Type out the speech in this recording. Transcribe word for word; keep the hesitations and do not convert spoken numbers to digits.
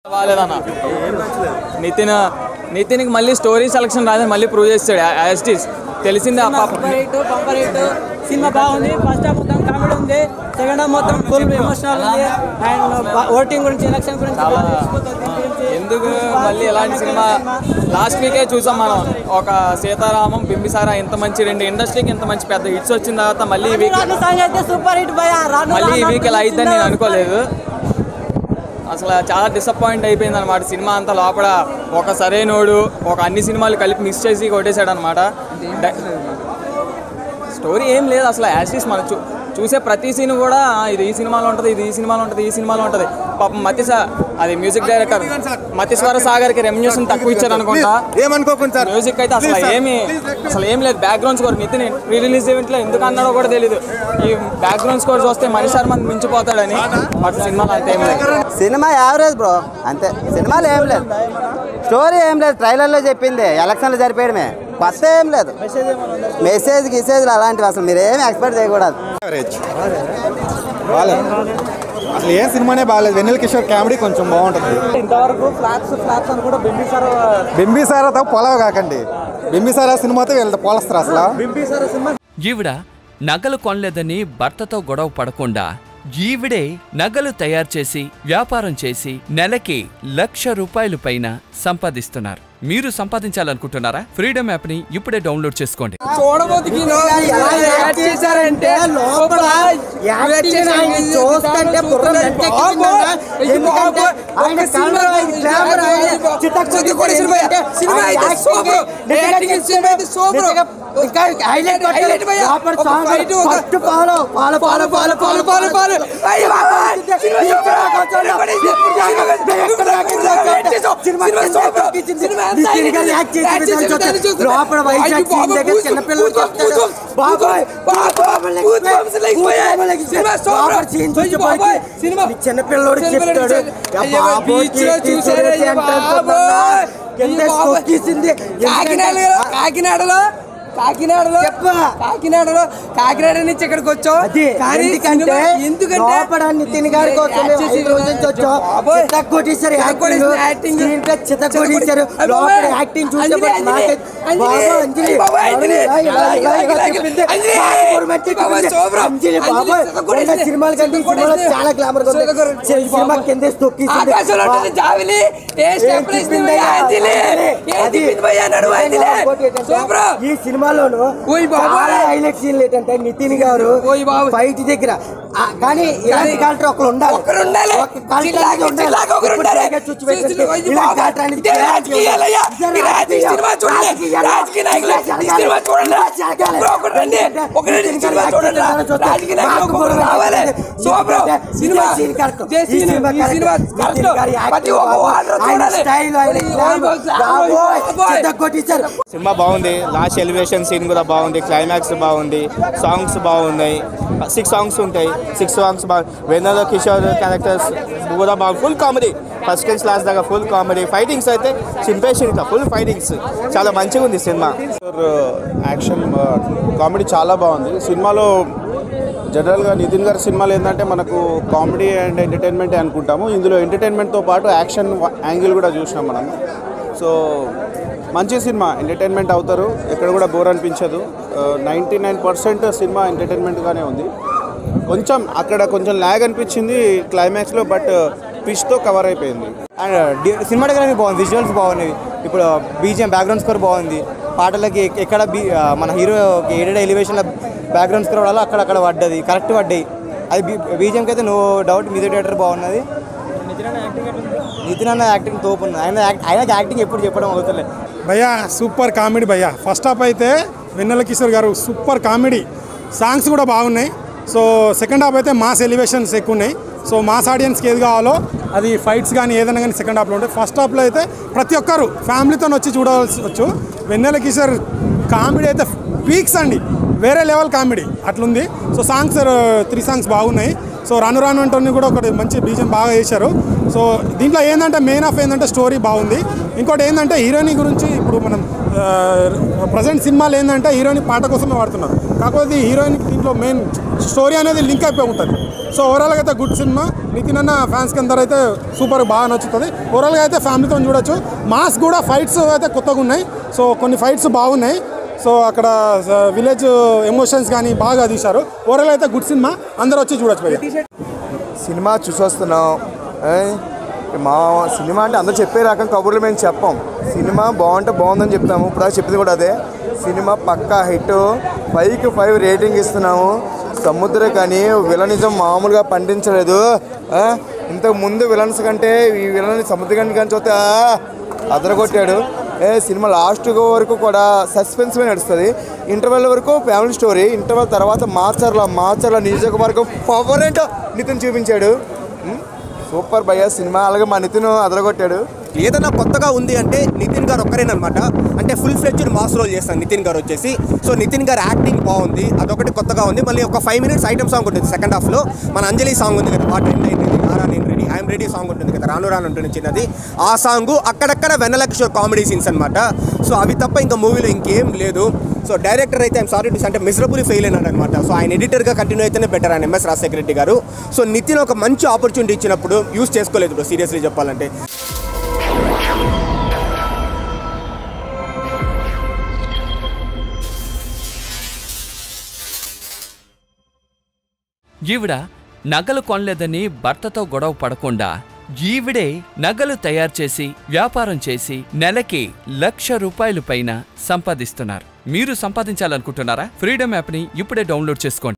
బాలేదన్న నితిన్ నితిన్కి మళ్ళీ story selection రాదని మళ్ళీ ప్రూవ్ చేస్తాడు యాజ్ ఇట్ ఈస్ తెలిసిందే. సినిమా బాగుంది. ఫస్ట్ హాఫ్ మొత్తం కామెడీ ఉంది, సెకండ్ హాఫ్ మొత్తం ఫుల్ ఎమోషనల్ ఉంది. అండ్ ఓటింగ్ గురించి, ఎలక్షన్ గురించి ఎందుకు మళ్ళీ ఎలాంటి సినిమా లాస్ట్ వీకే చూసాం మనం. ఒక సీతారామం, బింబిసారా ఇంత మంచి రెండు ఇండస్ట్రీకి ఇంత మంచి పెద్ద హిట్స్ వచ్చిన తర్వాత మళ్ళీ ఈ వీక్ సూపర్ హిట్ మళ్ళీ ఈ వీక్ ఇలా అయిద్దని నేను అనుకోలేదు. అసలు చాలా డిసప్పాయింట్ అయిపోయింది అనమాట. సినిమా అంతా లోపల ఒక సరైనోడు ఒక అన్ని సినిమాలు కలిపి మిక్స్ చేసి కొట్టేశాడు అనమాట. స్టోరీ ఏం లేదు అసలు. యాజ్ మనం చూ చూసే ప్రతి సీన్ కూడా ఇది ఈ సినిమాలో ఉంటుంది, ఇది ఈ సినిమాలో ఉంటుంది, ఈ సినిమాలో ఉంటుంది. పాపం మతి అది మ్యూజిక్ డైరెక్టర్ మతిస్వర సాగర్కి రెమ్యూషన్ తక్కువ ఇచ్చారు అనుకుంటా. మ్యూజిక్ అయితే అసలు ఏమి అసలు ఏం లేదు. Background score Nitin pre release ఈవెంట్లో ఎందుకు అన్నాడో కూడా తెలియదు. ఈ బ్యాక్గ్రౌండ్ స్కోర్ చూస్తే మనిషి శర్మని మించిపోతాడని. బట్ సినిమాలో అంతే ఏం లేదు. సినిమా యావరేజ్ బ్రో, అంతే. సినిమాలో ఏం లేదు, స్టోరీ ఏం లేదు. ట్రైలర్లో చెప్పింది ఎలక్షన్లు జరిపేయడమే, కొత్త ఏం లేదు. మెసేజ్ గిసేజ్లు అలాంటివి అసలు మీరు ఏమి ఎక్స్పెక్ట్ చేయకూడదు. అసలు ఏ సినిమానే బాగాలేదు. వెన్నెల కిషోర్ కామెడీ కొంచెం బాగుంటుంది. ఇంతవరకు ఫ్లాట్స్ ఫ్లాట్స్ అని కూడా బింబిసారా బింబిసారాతో పొలవ కాకండి. బింబిసారా సినిమాతో వీళ్ళతో పోలస్తారు అసలు. బింబిసారా సినిమా ఈవిడ నగలు కొనలేదని భర్తతో గొడవ పడకుండా ఈవిడే నగలు తయారు చేసి వ్యాపారం చేసి నెలకి లక్ష రూపాయలు పైన సంపాదిస్తున్నారు. మీరు సంపాదించాలనుకుంటున్నారా? ఫ్రీడమ్ యాప్ ని ఇప్పుడే డౌన్లోడ్ చేసుకోండి. లోపల వైజాగ్ దగ్గర చిన్నపిల్లలు చిన్నపిల్లడు చెప్తాడు కాకినాడలో కాకినాడలో కాకినాడలో కాకినాడ నుంచి ఇక్కడికి వచ్చాం. ఎందుకంటే ఎందుకంటే నితిన్ గారి కోసం కొట్టేశారు, యాక్టింగ్ కొట్టేశారు. లోపల యాక్టింగ్ చూసే సినిమాల కంటే చాలా గ్లామర్ సినిమా కింద ఈ సినిమాలోను హైలైట్ సీన్లు ఏంటంటే నితిన్ గారు ఫైట్ దగ్గర కానీ ఇలాంటి క్యారెక్టర్ ఒకరు ఉండాలి. సినిమా బాగుంది. లాస్ట్ ఎలివేషన్ సీన్ కూడా బాగుంది, క్లైమాక్స్ బాగుంది, సాంగ్స్ బాగున్నాయి. సిక్స్ సాంగ్స్ ఉంటాయి, సిక్స్ సాంగ్స్ బాగా. వెన్నెల కిషోర్ క్యారెక్టర్స్ కూడా బాగా. ఫుల్ కామెడీ, ఫస్ట్ నుంచి లాస్ట్ దాకా ఫుల్ కామెడీ. ఫైటింగ్స్ అయితే చింపేసి ఇంకా ఫుల్ ఫైటింగ్స్. చాలా మంచిగా ఉంది సినిమా. యాక్షన్ కామెడీ చాలా బాగుంది సినిమాలో. జనరల్గా నితిన్ గారి సినిమాలు ఏంటంటే మనకు కామెడీ అండ్ ఎంటర్టైన్మెంటే అనుకుంటాము. ఇందులో ఎంటర్టైన్మెంట్తో పాటు యాక్షన్ యాంగిల్ కూడా చూసినాం మనం. సో మంచి సినిమా, ఎంటర్టైన్మెంట్ అవుతారు, ఎక్కడ కూడా బోర్ అనిపించదు. నైంటీ నైన్ పర్సెంట్ సినిమా ఎంటర్టైన్మెంట్గానే ఉంది. కొంచెం అక్కడ కొంచెం ల్యాగ్ అనిపించింది క్లైమాక్స్లో, బట్ పిచ్తో కవర్ అయిపోయింది. అండ్ సినిమాటోగ్రఫీ బాగుంది, విజువల్స్ బాగున్నాయి. ఇప్పుడు బీజిఎం బ్యాక్గ్రౌండ్ స్కోర్ బాగుంది. పాటలకి ఎక్కడ బీ మన హీరో ఏడేడ ఎలివేషన్లో బ్యాక్గ్రౌండ్ స్కోర్ వల్ల అక్కడక్కడ పడ్డది, కరెక్ట్ పడ్డాయి. అది బీ బీజిఎంకి అయితే నో డౌట్ మ్యూజిక్ డైరెక్టర్ బాగున్నది. నితిన్ అన్న యాక్టింగ్ తోపు ఉంది. ఆయన ఆయనకి యాక్టింగ్ ఎప్పుడు చెప్పడం అవుతలే. భయ్యా సూపర్ కామెడీ భయ్యా. ఫస్ట్ హాఫ్ అయితే Vennela Kishore garu super comedy, songs కూడా బాగున్నాయి. సో సెకండ్ హాఫ్ అయితే మాస్ ఎలివేషన్స్ ఎక్కువ ఉన్నాయి. సో మాస్ ఆడియన్స్కి ఏది కావాలో అది ఫైట్స్ కానీ ఏదైనా కానీ సెకండ్ హాఫ్లో ఉంటాయి. ఫస్ట్ హాఫ్లో అయితే ప్రతి ఒక్కరు ఫ్యామిలీతో వచ్చి చూడాల్సి వచ్చు. వెన్నెల కిషోర్ కామెడీ అయితే పీక్స్ అండి, వేరే లెవెల్ కామెడీ అట్లుంది. సో సాంగ్స్ త్రీ సాంగ్స్ బాగున్నాయి. సో రాను రాను అంటోని కూడా ఒకటి మంచి బీజం బాగా చేశారు. సో దీంట్లో ఏంటంటే మెయిన్ ఆఫ్ ఏంటంటే స్టోరీ బాగుంది. ఇంకోటి ఏంటంటే హీరోయిన్ గురించి ఇప్పుడు మనం ప్రజెంట్ సినిమాలు ఏంటంటే హీరోయిన్ పాట కోసమే వాడుతున్నారు. కాకపోతే హీరోయిన్ దీంట్లో మెయిన్ స్టోరీ అనేది లింక్ అయిపోయి ఉంటుంది. సో ఓవరాల్గా అయితే గుడ్ సినిమా. నితిన్ అన్న ఫ్యాన్స్కి అందరూ అయితే సూపర్ బాగా నచ్చుతుంది. ఓవరాల్గా అయితే ఫ్యామిలీతో చూడొచ్చు. మాస్ కూడా ఫైట్స్ అయితే కొత్తగా ఉన్నాయి. సో కొన్ని ఫైట్స్ బాగున్నాయి. సో అక్కడ విలేజ్ ఎమోషన్స్ కానీ బాగా తీశారు. ఓవరాల్ అయితే గుడ్ సినిమా, అందరూ వచ్చి చూడొచ్చు. భయ్యా సినిమా చూసి వస్తున్నాం. మా సినిమా అంటే అందరూ చెప్పే రకం కబుర్లు మేము చెప్పాం. సినిమా బాగుంటే బాగుందని చెప్తాము. ఇప్పుడు చెప్పింది కూడా అదే. సినిమా పక్కా హిట్, ఫైవ్కి ఫైవ్ రేటింగ్ ఇస్తున్నాము. సముద్ర కానీ విలనిజం మామూలుగా పండించలేదు. ఇంతకు ముందు విలన్స్ కంటే ఈ విలన్ సముద్ర కానీ కానీ చూస్తే అదరగొట్టాడు. ఏ సినిమా లాస్ట్ వరకు కూడా సస్పెన్స్గా నడుస్తుంది. ఇంటర్వెల్ వరకు ఫ్యామిలీ స్టోరీ. ఇంటర్వెల్ తర్వాత మాచర్ల మాచర్ల నియోజకవర్గం పవర్ ఏంటో నితిన్ చూపించాడు. సూపర్ భయ్యా సినిమా. అలాగే మా నితిన్ అదరగొట్టాడు. ఏదైనా కొత్తగా ఉంది అంటే నితిన్ గారు ఒక్కరేనమాట. అంటే ఫుల్ ఫ్లెడ్జ్డ్ మాస్ రోల్ చేస్తాను నితిన్ గారు వచ్చేసి. సో నితిన్ గారు యాక్టింగ్ బాగుంది, అదొకటి కొత్తగా ఉంది. మళ్ళీ ఒక ఫైవ్ మినిట్స్ ఐటమ్ సాంగ్ ఉంటుంది సెకండ్ హాఫ్లో. మన అంజలి సాంగ్ ఉంది కదా, పాట ఆరా నేను రెడీ ఐఎమ్ రెడీ సాంగ్ ఉంటుంది కదా, రాను రాను ఉంటుంది చిన్నది. ఆ సాంగ్ అక్కడక్కడ వెన్నెల కిషోర్ కామెడీ సీన్స్ అనమాట. సో అవి తప్ప ఇంకా మూవీలో ఇంకేం లేదు. సో డైరెక్టర్ అయితే ఐఎమ్ సారీ టు అంటే మిజరబుల్ ఫెయిల్ అయినాడు అనమాట. సో ఆయన ఎడిటర్గా కంటిన్యూ అయితేనే బెటర్ ఆయన ఎంఎస్ రాజశేఖర రెడ్డి గారు. సో నితిన్ ఒక మంచి ఆపర్చునిటీ ఇచ్చినప్పుడు యూజ్ చేసుకోలేదు బ్రో, సీరియస్లీ చెప్పాలంటే. ఈవిడ నగలు కొనలేదని భర్తతో గొడవ పడకుండా ఈవిడే నగలు తయారు చేసి వ్యాపారం చేసి నెలకి లక్ష రూపాయలు పైన సంపాదిస్తున్నారు. మీరు సంపాదించాలనుకుంటున్నారా? ఫ్రీడమ్ యాప్ని ఇప్పుడే డౌన్లోడ్ చేసుకోండి.